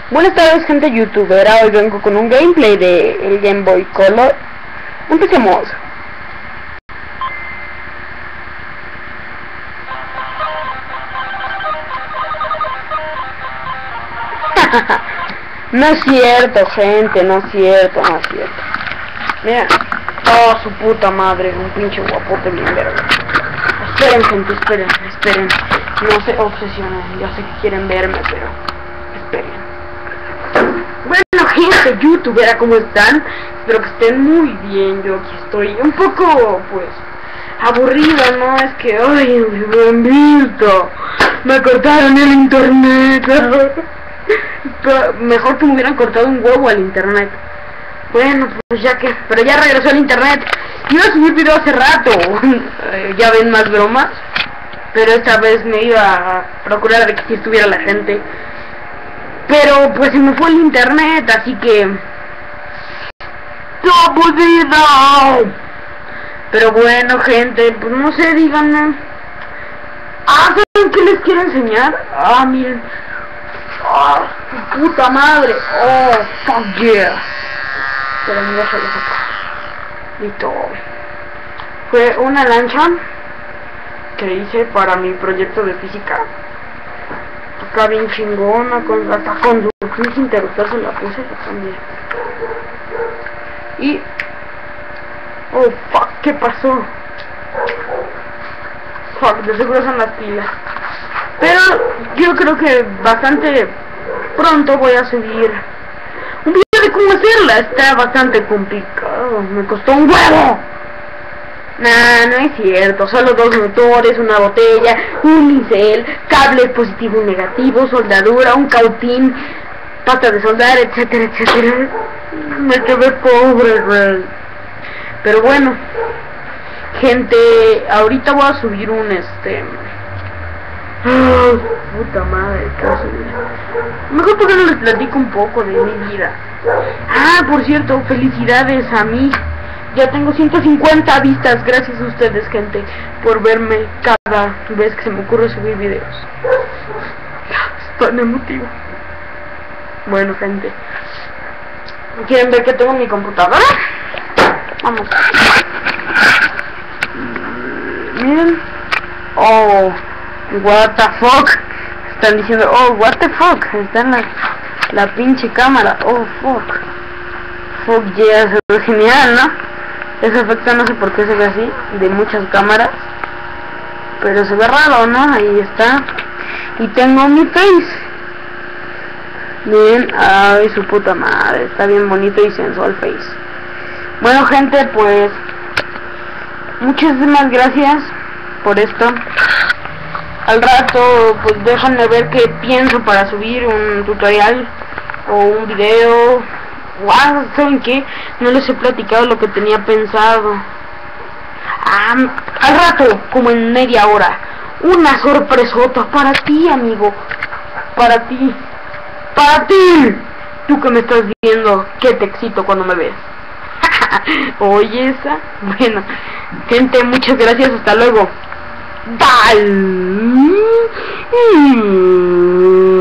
Buenas tardes, gente youtubera. Hoy vengo con un gameplay de el Game Boy Color. Empecemos. No es cierto, gente, no es cierto. Mira, oh, su puta madre, un pinche guapote bien verga. Esperen, gente, esperen. No se obsesionen, ya sé que quieren verme, pero esperen. Bueno, gente youtubera, ¿cómo están? Espero que estén muy bien. Yo aquí estoy un poco, pues, aburrida, ¿no? Es que, ay, bendito, me cortaron el internet. Mejor que me hubieran cortado un huevo al internet. Bueno, pues ya que, pero ya regresó el internet. Iba a subir video hace rato. Ya ven, más bromas. Pero esta vez me iba a procurar de que aquí estuviera la gente. Pero pues se me fue el internet, así que... ¡no puedo! Pero bueno, gente, pues no sé, díganme. ¿Saben qué les quiero enseñar? Miren. Su puta madre. Oh, fuck yeah. Pero me voy a sacar. Listo. Fue una lancha que hice para mi proyecto de física. Acá bien chingona, hasta con su clic interruptor se la puse también. Y... oh, fuck, ¿qué pasó? Fuck, de seguro son las pilas. Pero yo creo que bastante pronto voy a subir un video de cómo hacerla. Está bastante complicado, me costó un huevo. Nah, no es cierto, solo 2 motores, una botella, un pincel, cables positivo y negativo, soldadura, un cautín, pasta de soldar, etcétera, etcétera. Me quedé pobre, güey. Pero bueno, gente, ahorita voy a subir un puta madre, ¿qué voy a subir? Mejor porque no les platico un poco de mi vida. Por cierto, felicidades a mí. Ya tengo 150 vistas, gracias a ustedes, gente, por verme cada vez que se me ocurre subir videos. Es tan emotivo. Bueno, gente, ¿quieren ver que tengo en mi computadora? Vamos. Miren. Oh, what the fuck. Están diciendo, oh, what the fuck. Está en la pinche cámara. Oh, fuck. Fuck yeah, se ve genial, ¿no? Ese efecto no sé por qué se ve así, de muchas cámaras, pero se ve raro, ¿no? Ahí está. Y tengo mi face. Bien, ay, su puta madre, está bien bonito y sensual face. Bueno, gente, pues muchísimas gracias por esto. Al rato, pues déjenme ver qué pienso para subir un tutorial o un video. ¿Saben qué? No les he platicado lo que tenía pensado. Al rato, como en media hora, una sorpresota para ti, amigo. Para ti. Tú que me estás viendo, que te excito cuando me ves. Oye esa. Bueno, gente, muchas gracias, hasta luego. Bye.